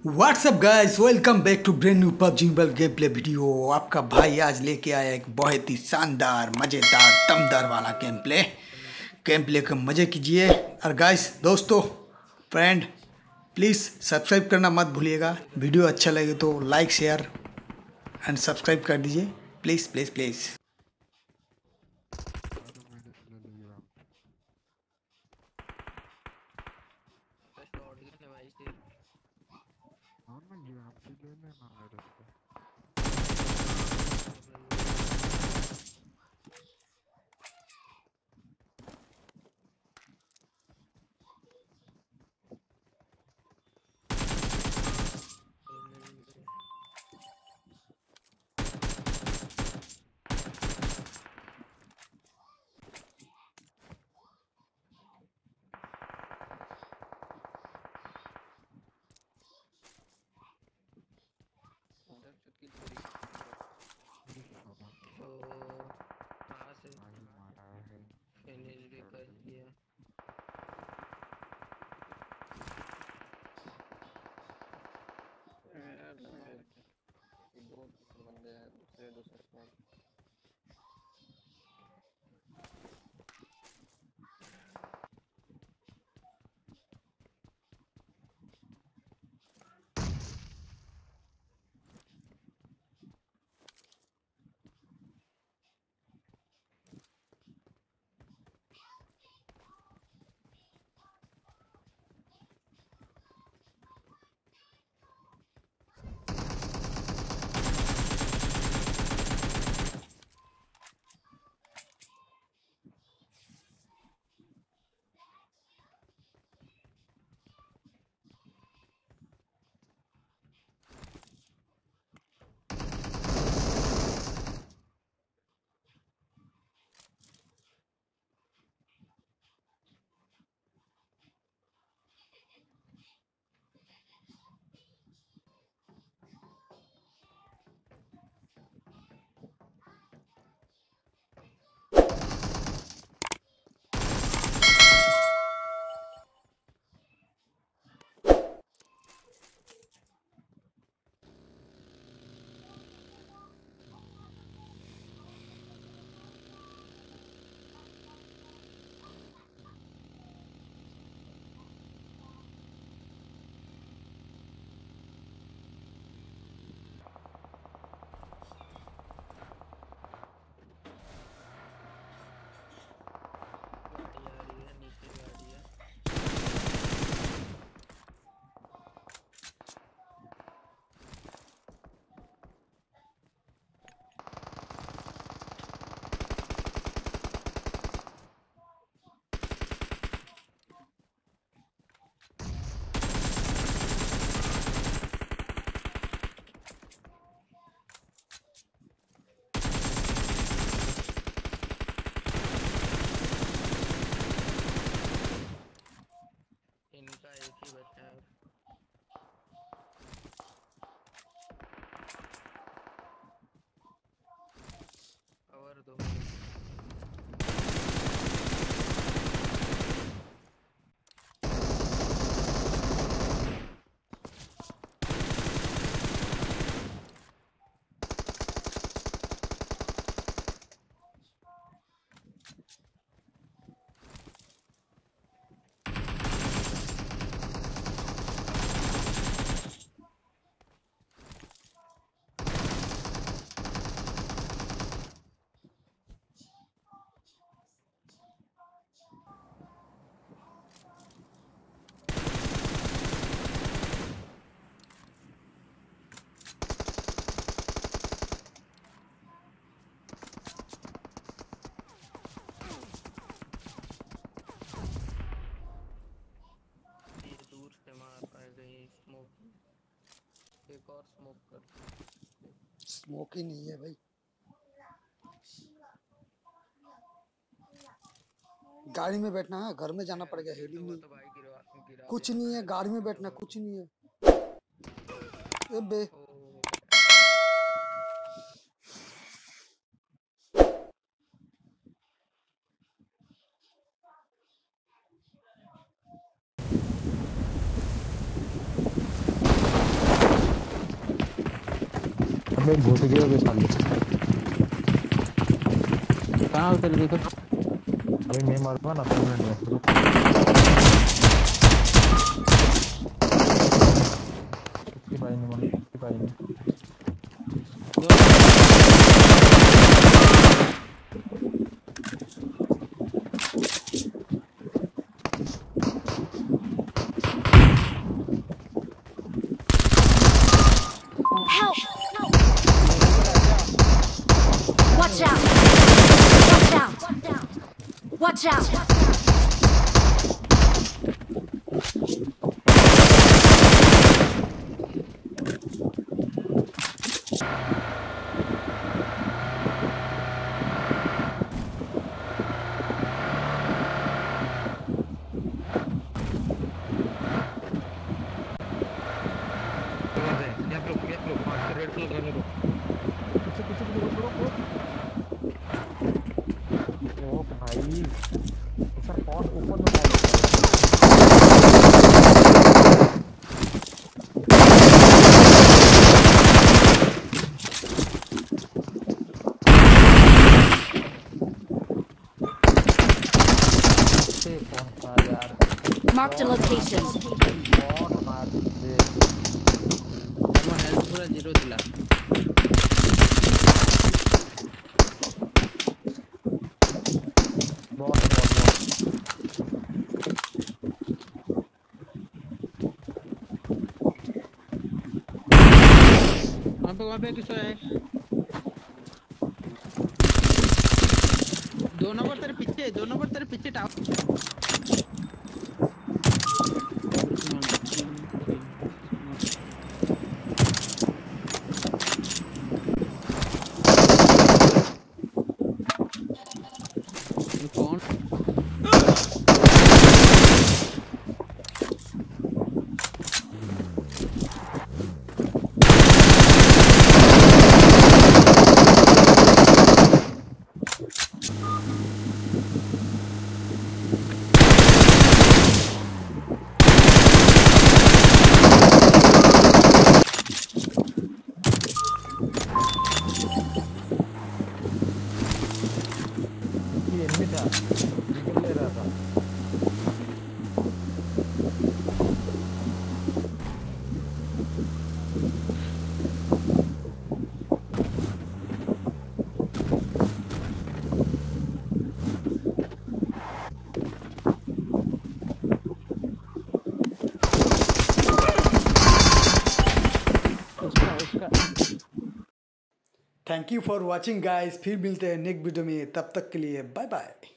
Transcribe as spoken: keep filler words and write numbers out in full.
WhatsApp guys, welcome back to brand new PUBG mobile game play video. आपका भाई आज लेके आया एक बहुत ही शानदार मज़ेदार दमदार वाला गेम प्ले गेम प्ले का मज़े कीजिए। और गाइस, दोस्तों, फ्रेंड, प्लीज़ सब्सक्राइब करना मत भूलिएगा। वीडियो अच्छा लगे तो लाइक शेयर एंड सब्सक्राइब कर दीजिए, प्लीज़ प्लीज़ प्लीज़। एक और स्मोक कर। स्मोक ही नहीं है भाई, गाड़ी में बैठना है, घर में जाना पड़ेगा। हेलिंग नहीं, तो भाई गिरा, गिरा कुछ नहीं है, गाड़ी में बैठना, कुछ नहीं है। ए बे मैं घुस गया बे साले। कहाँ उतर देखो अभी मैं मरवा ना तीन मिनट में रुक। किसी भाई ने मालूम किसी भाई ने Help! Watch out! Watch out! Watch out! ओ भाई सर कौन ऊपर में से कौन था यार Marked a location. कौन मार दे আমার হেলথ পুরো জিরো ছিল बहुत बहुत वहां पे वहां पे किसो है दो नंबर तेरे पीछे दो नंबर तेरे पीछे टावर कौन ये एनिमी था निकल ले रहा था उसका उसका thank you for watching guys, फिर मिलते हैं नेक्स्ट वीडियो में, तब तक के लिए बाय बाय।